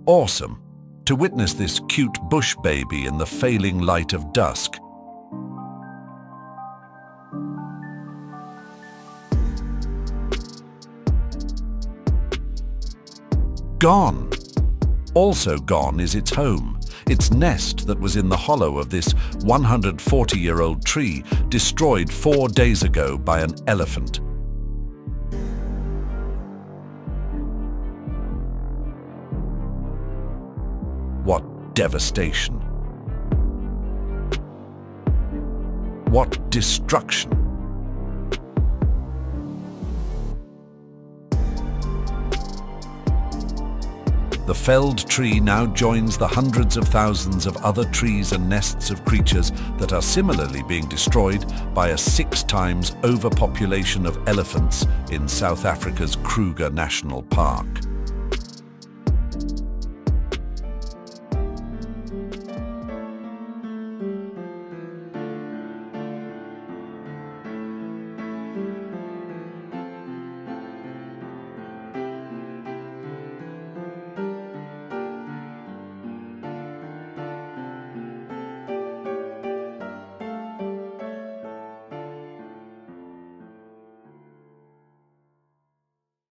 Awesome to witness this cute bush baby in the failing light of dusk. Gone. Also gone is its home, its nest that was in the hollow of this 140-year-old tree, destroyed 4 days ago by an elephant. What devastation! What destruction! The felled tree now joins the hundreds of thousands of other trees and nests of creatures that are similarly being destroyed by a 6 times overpopulation of elephants in South Africa's Kruger National Park.